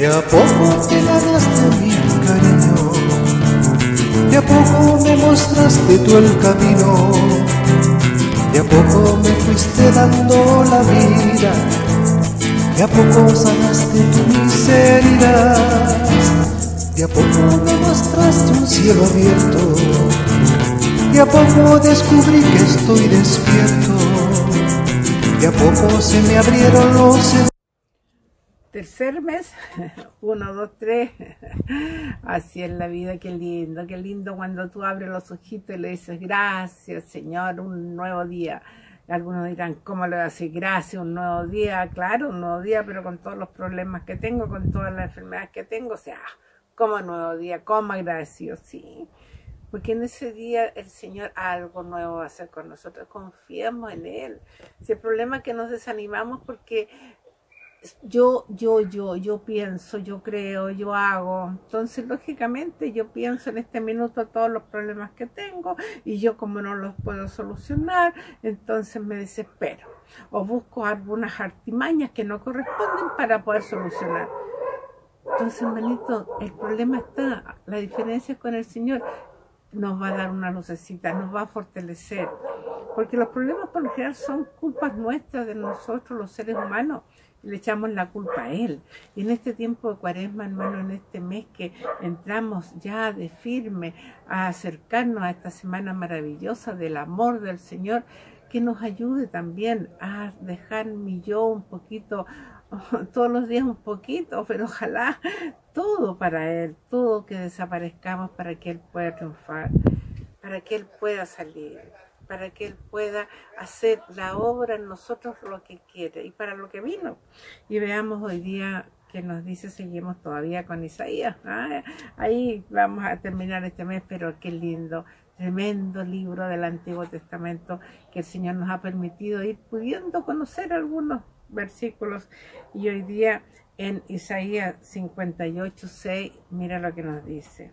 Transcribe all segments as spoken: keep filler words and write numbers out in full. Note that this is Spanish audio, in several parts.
a poco te ganaste mi cariño, de a poco me mostraste tú el camino, de a poco me fuiste dando la vida, de a poco sanaste tu miseria, de a poco me mostraste un cielo abierto, de a poco descubrí que estoy despierto, de a poco se me abrieron los... Tercer mes, uno, dos, tres, así es la vida. Qué lindo, qué lindo cuando tú abres los ojitos y le dices gracias Señor, un nuevo día. Algunos dirán, ¿cómo le voy a decir gracias, un nuevo día? Claro, un nuevo día, pero con todos los problemas que tengo, con todas las enfermedades que tengo, o sea, ¿cómo nuevo día? ¿Cómo agradecido? Sí, porque en ese día el Señor algo nuevo va a hacer con nosotros, confiemos en Él. Si el problema es que nos desanimamos porque yo, yo, yo, yo pienso, yo creo, yo hago. Entonces, lógicamente, yo pienso en este minuto todos los problemas que tengo y yo como no los puedo solucionar, entonces me desespero. O busco algunas artimañas que no corresponden para poder solucionar. Entonces, hermanito, el problema está, la diferencia con el Señor nos va a dar una lucecita, nos va a fortalecer. Porque los problemas por lo general son culpas nuestras, de nosotros los seres humanos, y le echamos la culpa a Él. Y en este tiempo de Cuaresma, hermano, en este mes que entramos ya de firme a acercarnos a esta semana maravillosa del amor del Señor, que nos ayude también a dejar mi yo un poquito, todos los días un poquito, pero ojalá todo para Él, todo que desaparezcamos para que Él pueda triunfar, para que Él pueda salir, para que Él pueda hacer la obra en nosotros lo que quiere y para lo que vino. Y veamos hoy día que nos dice, seguimos todavía con Isaías. Ah, ahí vamos a terminar este mes, pero qué lindo, tremendo libro del Antiguo Testamento que el Señor nos ha permitido ir pudiendo conocer algunos versículos. Y hoy día en Isaías cincuenta y ocho, seis, mira lo que nos dice.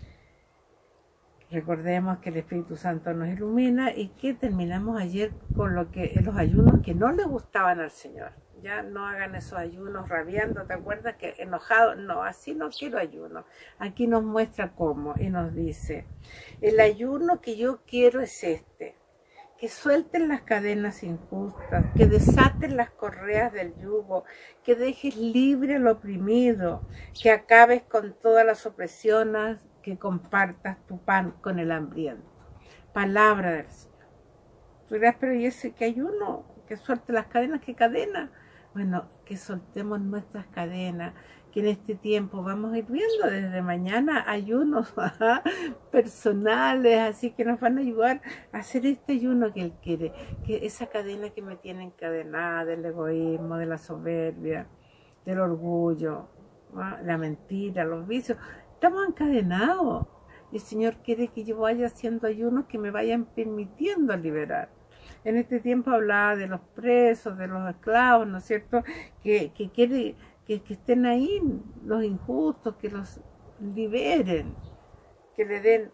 Recordemos que el Espíritu Santo nos ilumina y que terminamos ayer con lo que los ayunos que no le gustaban al Señor. Ya no hagan esos ayunos rabiando, ¿te acuerdas? Que enojado, no, así no quiero ayuno. Aquí nos muestra cómo y nos dice, el ayuno que yo quiero es este, que suelten las cadenas injustas, que desaten las correas del yugo, que dejes libre al oprimido, que acabes con todas las opresiones, que compartas tu pan con el hambriento. Palabra del Señor. Tú dirás, pero ¿y ese que ayuno? Que suelte las cadenas, ¿qué cadena? Bueno, que soltemos nuestras cadenas, que en este tiempo vamos a ir viendo desde mañana ayunos personales, así que nos van a ayudar a hacer este ayuno que Él quiere, que esa cadena que me tiene encadenada del egoísmo, de la soberbia, del orgullo, ¿no? La mentira, los vicios, estamos encadenados. Y el Señor quiere que yo vaya haciendo ayunos que me vayan permitiendo liberar. En este tiempo hablaba de los presos, de los esclavos, ¿no es cierto? Que, que quiere que, que estén ahí los injustos, que los liberen, que le den,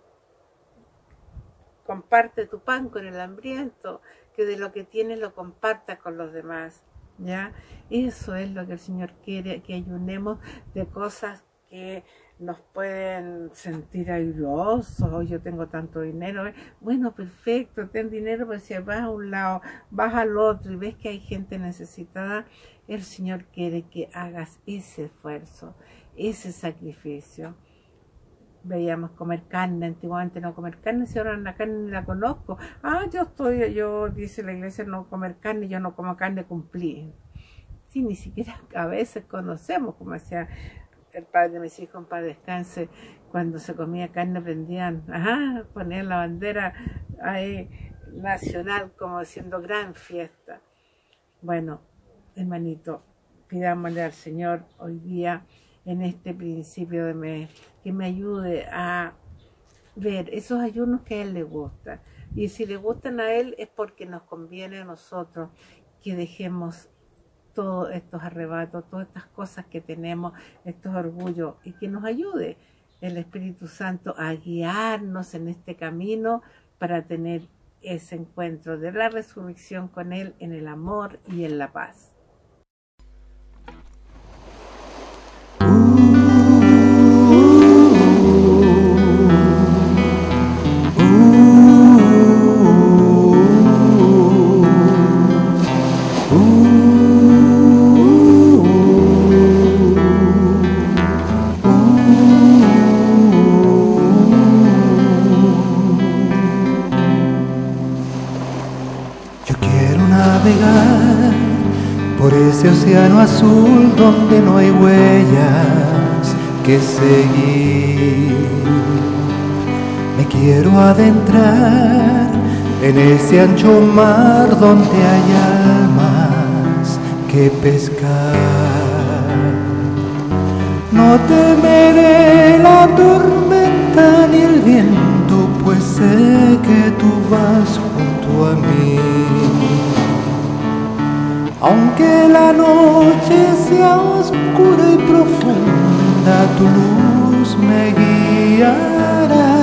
comparte tu pan con el hambriento, que de lo que tienes lo compartas con los demás, ¿ya? Eso es lo que el Señor quiere, que ayunemos de cosas que nos pueden sentir airosos. Oh, yo tengo tanto dinero. ¿eh? Bueno, perfecto, ten dinero, pero si vas a un lado, vas al otro y ves que hay gente necesitada, el Señor quiere que hagas ese esfuerzo, ese sacrificio. Veíamos comer carne, antiguamente no comer carne, si ahora la carne ni la conozco. Ah, yo estoy, yo, dice la iglesia, no comer carne, yo no como carne, cumplí. Sí, ni siquiera a veces conocemos, como decía el padre de mis hijos, en paz descanse, cuando se comía carne prendían, ajá, ponían la bandera ahí nacional como diciendo gran fiesta. Bueno, hermanito, pidámosle al Señor hoy día, en este principio de mes, que me ayude a ver esos ayunos que a Él le gustan. Y si le gustan a Él es porque nos conviene a nosotros que dejemos todos estos arrebatos, todas estas cosas que tenemos, estos orgullos, y que nos ayude el Espíritu Santo a guiarnos en este camino para tener ese encuentro de la resurrección con Él en el amor y en la paz. Uh. navegar por ese océano azul donde no hay huellas que seguir. Me quiero adentrar en ese ancho mar donde hay almas que pescar. No temeré la tormenta ni el viento, pues sé que tú vas junto a mí. Aunque la noche sea oscura y profunda, tu luz me guiará.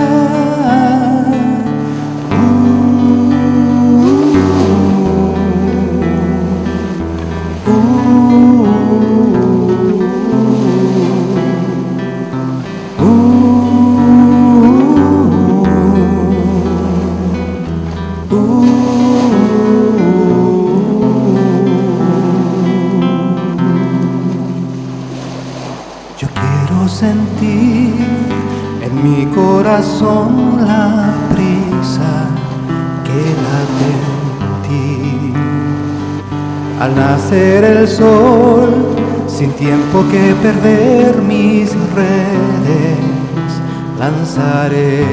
Yo quiero sentir en mi corazón la prisa que late en ti. Al nacer el sol, sin tiempo que perder, mis redes lanzaré.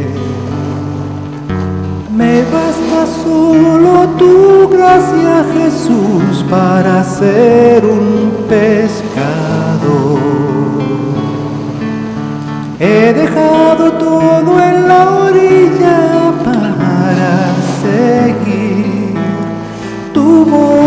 Me basta solo tu gracia, Jesús, para ser un pescador. He dejado todo en la orilla para seguir tu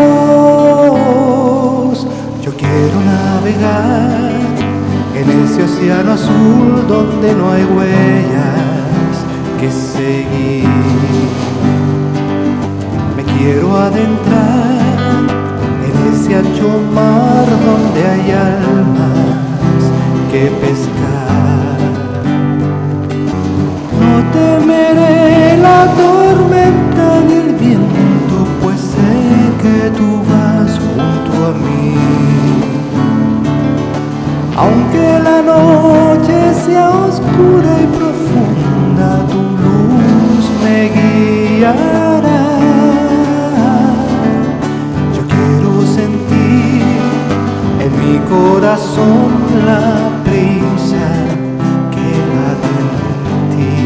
voz. Yo quiero navegar en ese océano azul donde no hay huellas que seguir. Me quiero adentrar en ese ancho mar donde hay almas que pescar. No temeré la tormenta ni el viento, pues sé que tú vas junto a mí. Aunque la noche sea oscura y profunda, tu luz me guiará. Yo quiero sentir en mi corazón la prisa que late en ti.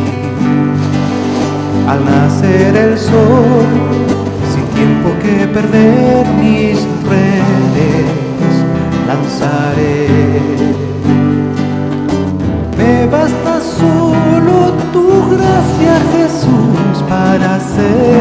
Al nacer el sol, sin tiempo que perder, mis redes lanzaré. Me basta solo tu gracia, Jesús, para ser